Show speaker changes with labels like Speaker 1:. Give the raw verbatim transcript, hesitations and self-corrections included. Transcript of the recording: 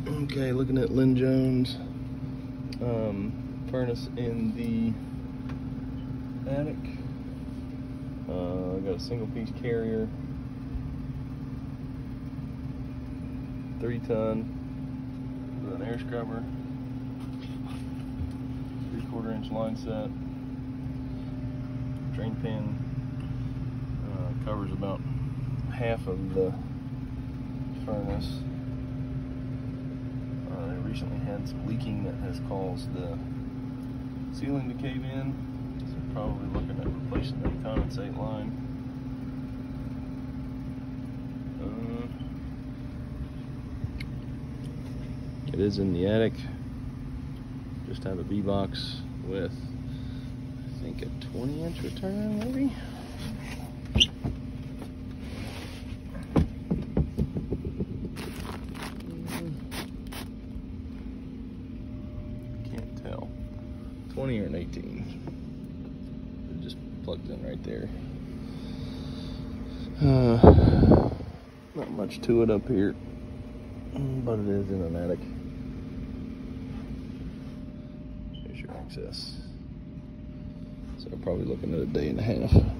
Speaker 1: Okay, looking at Lynn Jones um, furnace in the attic. Uh, I got a single piece carrier, three ton with an air scrubber, three quarter inch line set, drain pan uh, covers about half of the furnace. Uh, they recently had some leaking that has caused the ceiling to cave in, so probably looking at replacing that condensate line. Uh, it is in the attic. Just have a V-box with, I think, a twenty inch return, maybe? Can't tell. twenty or an eighteen. It just plugs in right there. Uh, not much to it up here, but it is in an attic. Here's your access. So probably looking at a day and a half.